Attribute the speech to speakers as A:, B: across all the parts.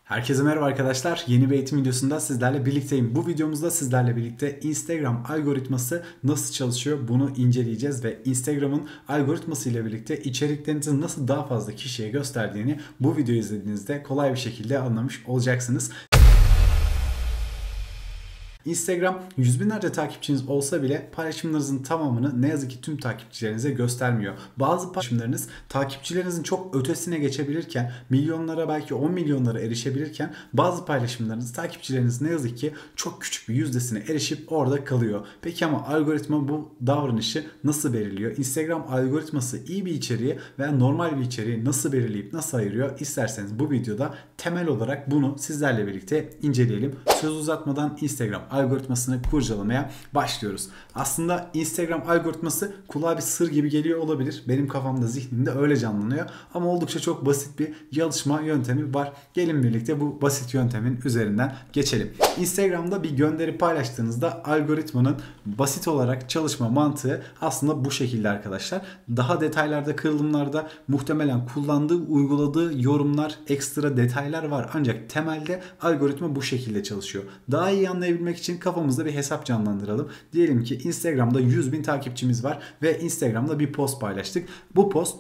A: Herkese merhaba arkadaşlar. Yeni bir eğitim videosunda sizlerle birlikteyim. Bu videomuzda sizlerle birlikte Instagram algoritması nasıl çalışıyor bunu inceleyeceğiz ve Instagram'ın algoritması ile birlikte içeriklerinizi nasıl daha fazla kişiye gösterdiğini bu videoyu izlediğinizde kolay bir şekilde anlamış olacaksınız. Instagram yüz binlerce takipçiniz olsa bile paylaşımlarınızın tamamını ne yazık ki tüm takipçilerinize göstermiyor. Bazı paylaşımlarınız takipçilerinizin çok ötesine geçebilirken, milyonlara belki 10 milyonlara erişebilirken bazı paylaşımlarınız takipçileriniz ne yazık ki çok küçük bir yüzdesine erişip orada kalıyor. Peki ama algoritma bu davranışı nasıl belirliyor? Instagram algoritması iyi bir içeriği veya normal bir içeriği nasıl belirleyip nasıl ayırıyor? İsterseniz bu videoda temel olarak bunu sizlerle birlikte inceleyelim. Söz uzatmadan Instagram algoritmasını kurcalamaya başlıyoruz. Aslında Instagram algoritması kulağa bir sır gibi geliyor olabilir. Benim kafamda, zihnimde öyle canlanıyor. Ama oldukça çok basit bir çalışma yöntemi var. Gelin birlikte bu basit yöntemin üzerinden geçelim. Instagram'da bir gönderi paylaştığınızda algoritmanın basit olarak çalışma mantığı aslında bu şekilde arkadaşlar. Daha detaylarda, kırılımlarda muhtemelen kullandığı, uyguladığı yorumlar, ekstra detaylar var. Ancak temelde algoritma bu şekilde çalışıyor. Daha iyi anlayabilmek için kafamızda bir hesap canlandıralım. Diyelim ki Instagram'da 100.000 takipçimiz var ve Instagram'da bir post paylaştık. Bu post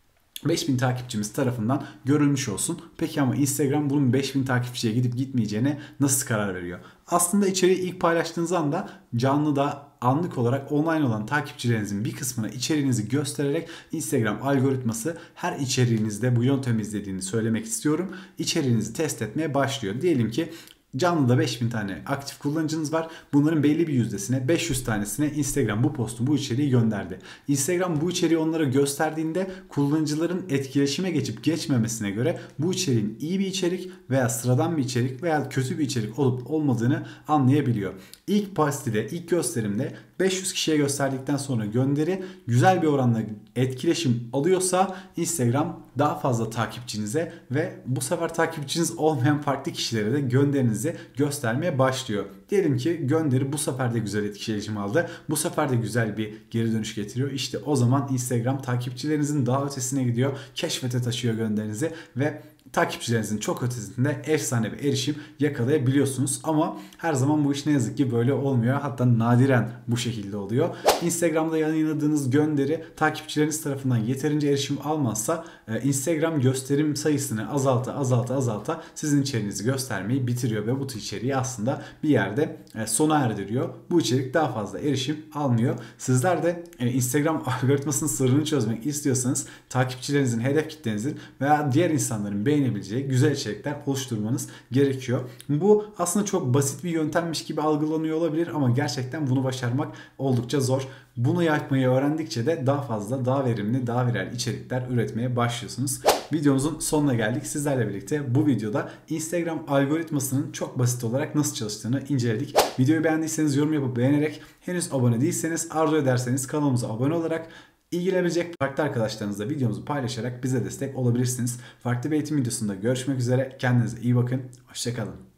A: 5000 takipçimiz tarafından görülmüş olsun. Peki ama Instagram bunun 5000 takipçiye gidip gitmeyeceğine nasıl karar veriyor? Aslında içeriği ilk paylaştığınız anda canlıda anlık olarak online olan takipçilerinizin bir kısmına içeriğinizi göstererek Instagram algoritması her içeriğinizde bu yöntemi izlediğini söylemek istiyorum. İçeriğinizi test etmeye başlıyor. Diyelim ki canlıda 5000 tane aktif kullanıcınız var. Bunların belli bir yüzdesine, 500 tanesine Instagram bu postu, bu içeriği gönderdi. Instagram bu içeriği onlara gösterdiğinde kullanıcıların etkileşime geçip geçmemesine göre bu içeriğin iyi bir içerik veya sıradan bir içerik veya kötü bir içerik olup olmadığını anlayabiliyor. İlk pastide, ilk gösterimde 500 kişiye gösterdikten sonra gönderi güzel bir oranda etkileşim alıyorsa Instagram daha fazla takipçinize ve bu sefer takipçiniz olmayan farklı kişilere de gönderinizi göstermeye başlıyor. Diyelim ki gönderi bu sefer de güzel etkileşim aldı. Bu sefer de güzel bir geri dönüş getiriyor. İşte o zaman Instagram takipçilerinizin daha ötesine gidiyor. Keşfete taşıyor gönderinizi ve takipçilerinizin çok ötesinde efsane bir erişim yakalayabiliyorsunuz. Ama her zaman bu iş ne yazık ki böyle olmuyor. Hatta nadiren bu şekilde oluyor. Instagram'da yayınladığınız gönderi takipçileriniz tarafından yeterince erişim almazsa Instagram gösterim sayısını azalta sizin içeriğinizi göstermeyi bitiriyor ve bu içeriği aslında bir yerde sona erdiriyor. Bu içerik daha fazla erişim almıyor. Sizler de Instagram algoritmasının sırrını çözmek istiyorsanız takipçilerinizin, hedef kitlenizin veya diğer insanların beğenebileceği güzel içerikler oluşturmanız gerekiyor. Bu aslında çok basit bir yöntemmiş gibi algılanıyor olabilir ama gerçekten bunu başarmak oldukça zor. Bunu yapmayı öğrendikçe de daha fazla, daha verimli, daha viral içerikler üretmeye başlıyorsunuz. Videomuzun sonuna geldik. Sizlerle birlikte bu videoda Instagram algoritmasının çok basit olarak nasıl çalıştığını inceledik. Videoyu beğendiyseniz yorum yapıp beğenerek, henüz abone değilseniz, arzu ederseniz kanalımıza abone olarak, İlgilenebilecek farklı arkadaşlarınızla videomuzu paylaşarak bize destek olabilirsiniz. Farklı bir eğitim videosunda görüşmek üzere. Kendinize iyi bakın. Hoşça kalın.